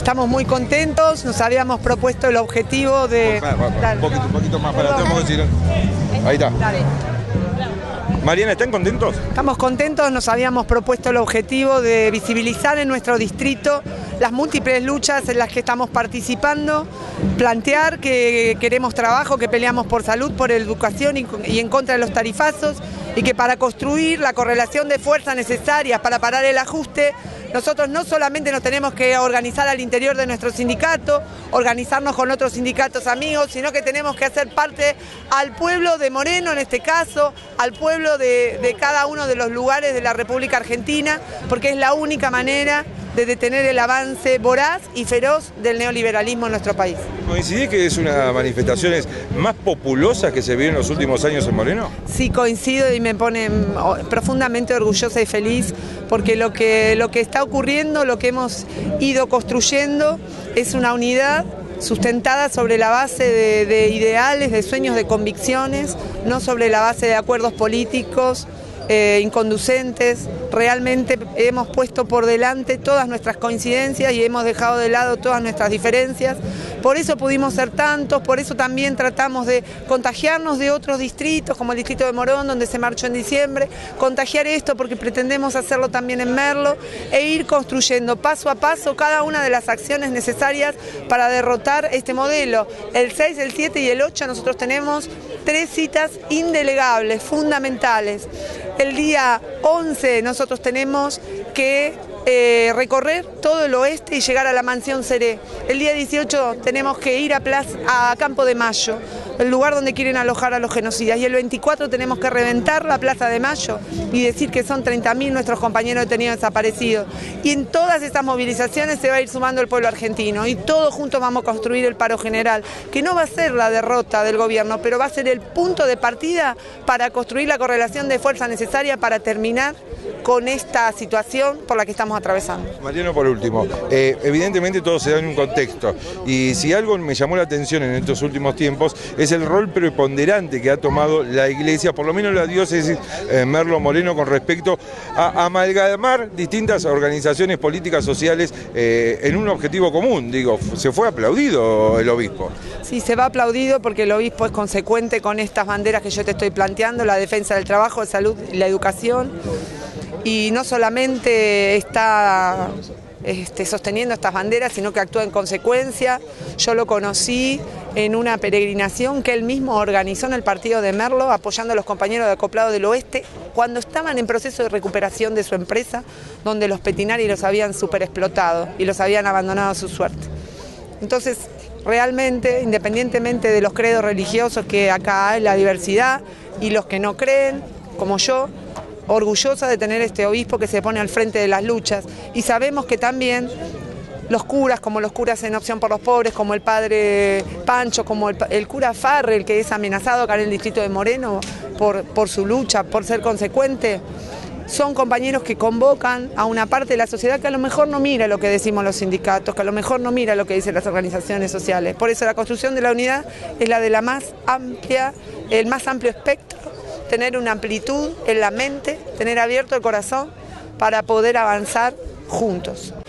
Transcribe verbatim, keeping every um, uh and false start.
Estamos muy contentos, nos habíamos propuesto el objetivo de... Va, va, va, un, poquito, un poquito más para atrás, decir... Ahí está. Dale. Mariana, ¿están contentos? Estamos contentos, nos habíamos propuesto el objetivo de visibilizar en nuestro distrito las múltiples luchas en las que estamos participando, plantear que queremos trabajo, que peleamos por salud, por educación y en contra de los tarifazos, y que para construir la correlación de fuerzas necesarias para parar el ajuste, nosotros no solamente nos tenemos que organizar al interior de nuestro sindicato, organizarnos con otros sindicatos amigos, sino que tenemos que hacer parte al pueblo de Moreno en este caso, al pueblo de, de cada uno de los lugares de la República Argentina, porque es la única manera de detener el avance voraz y feroz del neoliberalismo en nuestro país. ¿Coincidís que es una de las manifestaciones más populosas que se vieron en los últimos años en Moreno? Sí, coincido y me pone profundamente orgullosa y feliz porque lo que, lo que está ocurriendo, lo que hemos ido construyendo es una unidad sustentada sobre la base de, de ideales, de sueños, de convicciones, no sobre la base de acuerdos políticos eh, inconducentes. Realmente hemos puesto por delante todas nuestras coincidencias y hemos dejado de lado todas nuestras diferencias. Por eso pudimos ser tantos, por eso también tratamos de contagiarnos de otros distritos, como el distrito de Morón, donde se marchó en diciembre, contagiar esto porque pretendemos hacerlo también en Merlo e ir construyendo paso a paso cada una de las acciones necesarias para derrotar este modelo. El seis, el siete y el ocho nosotros tenemos tres citas indelegables, fundamentales. El día once nosotros tenemos que eh, recorrer todo el oeste y llegar a la Mansión Seré. El día dieciocho tenemos que ir a, Plaza, a Campo de Mayo, el lugar donde quieren alojar a los genocidas. Y el veinticuatro tenemos que reventar la Plaza de Mayo y decir que son treinta mil nuestros compañeros detenidos desaparecidos. Y en todas estas movilizaciones se va a ir sumando el pueblo argentino y todos juntos vamos a construir el paro general, que no va a ser la derrota del gobierno, pero va a ser el punto de partida para construir la correlación de fuerza necesaria para terminar con esta situación por la que estamos atravesando. Mariano, por último, eh, evidentemente todo se da en un contexto y si algo me llamó la atención en estos últimos tiempos es el rol preponderante que ha tomado la Iglesia, por lo menos la diócesis eh, Merlo Moreno, con respecto a amalgamar distintas organizaciones políticas sociales eh, en un objetivo común. Digo, se fue aplaudido el obispo. Sí, se va aplaudido porque el obispo es consecuente con estas banderas que yo te estoy planteando, la defensa del trabajo, de salud y la educación. Y no solamente está este, sosteniendo estas banderas, sino que actúa en consecuencia. Yo lo conocí en una peregrinación que él mismo organizó en el partido de Merlo, apoyando a los compañeros de Acoplado del Oeste, cuando estaban en proceso de recuperación de su empresa, donde los Petinari los habían superexplotado y los habían abandonado a su suerte. Entonces, realmente, independientemente de los credos religiosos que acá hay, la diversidad, y los que no creen, como yo, orgullosa de tener este obispo que se pone al frente de las luchas. Y sabemos que también los curas, como los curas en Opción por los Pobres, como el padre Pancho, como el, el cura Farrell, que es amenazado acá en el distrito de Moreno por, por su lucha, por ser consecuente, son compañeros que convocan a una parte de la sociedad que a lo mejor no mira lo que decimos los sindicatos, que a lo mejor no mira lo que dicen las organizaciones sociales. Por eso la construcción de la unidad es la de la más amplia, el más amplio espectro, tener una amplitud en la mente, tener abierto el corazón para poder avanzar juntos.